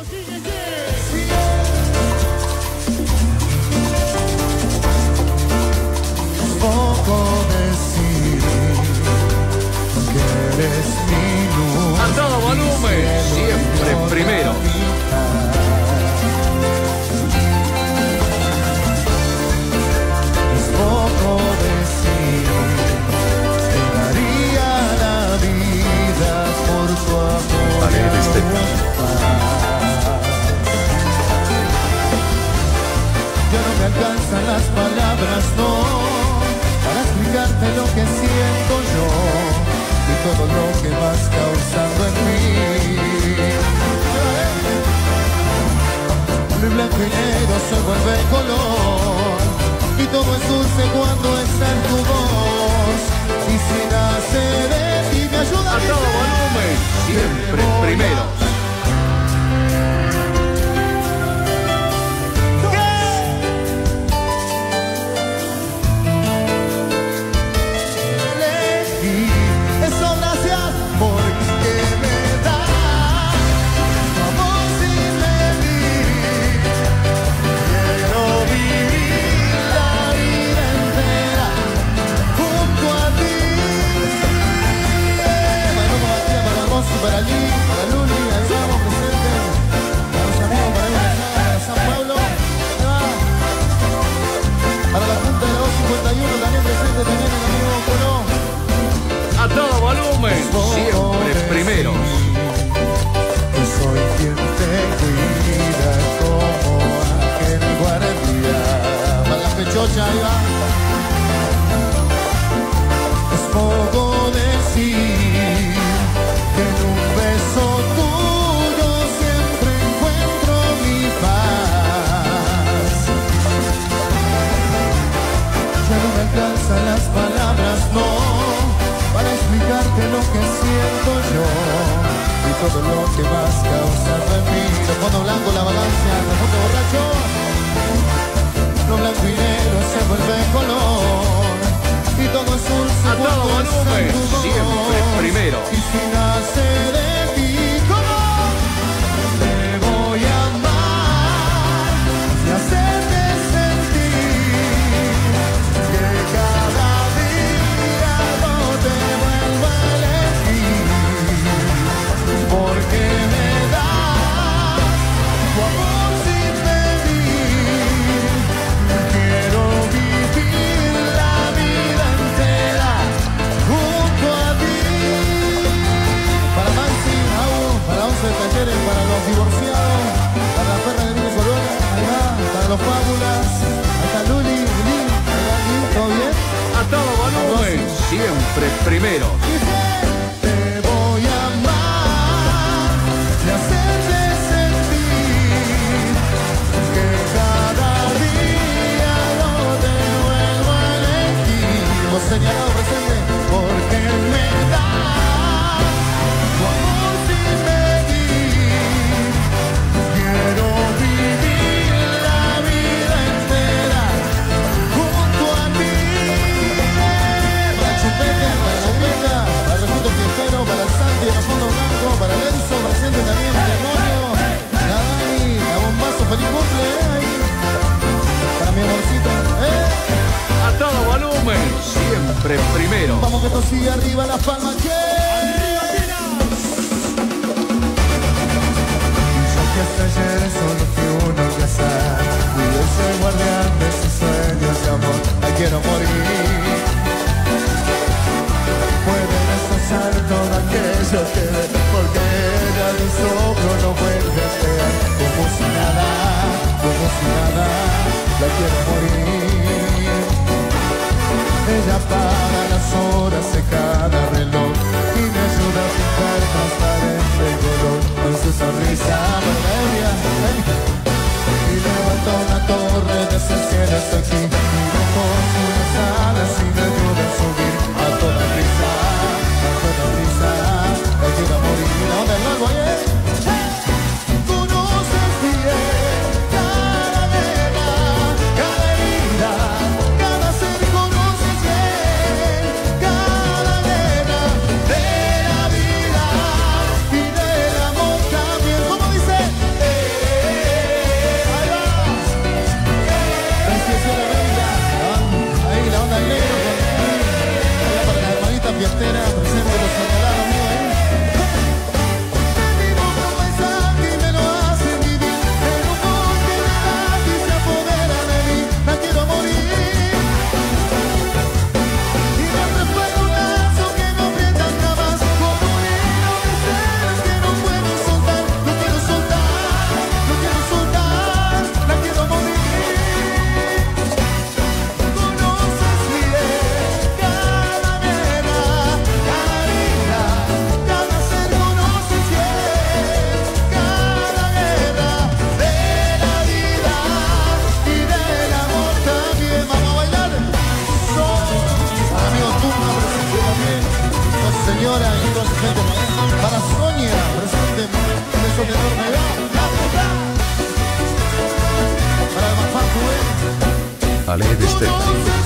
Poco decir que eres mi luz. A todo volumen, siempre primero. Es poco decir que daría la vida por tu amor. Ya no me alcanzan las palabras, no, para explicarte lo que siento yo y todo lo que vas causando en mí. Mi blanco y negro se vuelve color y todo es dulce cuando está en tu voz. Y si nace de ti me ayuda A todo volumen, siempre primero. Para Luli, ahí vamos presentes. Para los amigos, para ir a San Pablo. Ahí va. Para la Junta de la 251 también presente también el amigo Colón. A todo volumen, siempre primero. Yo soy quien te cuida como ángel guardia. Para la pechocha, ahí va. Es poco decir que en un beso tuyo siempre encuentro mi paz. Ya no me alcanzan las palabras, no, para explicarte lo que siento yo y todo lo que vas causando en mí. De fondo blanco la balanza, de fondo borracho, lo blanco y negro se vuelve color y todo es dulce. A todo volumen, siempre primero. Y si nace de ti, ¿cómo te voy a amar y hacerte sentir que cada día no te vuelvo a elegir? Porque me das tu amor sin pedir. Quiero vivir la vida entera junto a ti. Para Maxi, Agu, para 11 talleres, para los divorciados, para la perra de Niños Corona, ahí va, para los fábulas, hasta Luli, ahí va, ¿todo bien? A todo volumen, siempre primero. Te voy a amar y hacerte sentir que cada día no te vuelvo a elegir. Hemos señalado presente porque me das tu amor sin medir. Quiero vivir la vida entera junto a ti. Para Chupete, para la Hueca, para el Rejuto Fiestero, para el Santi, para el Fondo Blanco, para el Enzo, presente también el Demonio, la Dani, la Bombazo, feliz cumple, ahí. Para mi amorcito, A todo volumen, siempre primero. Vamos que esto sigue arriba, las palmas, que que hasta ayer solo fui uno que azar. Y yo soy guardián de sus sueños de amor. Ay, quiero morir. Pueden destrozar todo aquello que ve, porque ella de un soplo no vuelve a pegar. Como si nada, la quiero morir. Ella para las horas de cada reloj y me ayuda a pintar transparente el color con su sonrisa bohemia. Y levanta una torre desde el cielo hasta aquí y me pone unas alas y me ayuda a subir a toda prisa, la quiero morir. ¿A dónde el lago ayer? Conoces bien cada nena Ale de Stereo.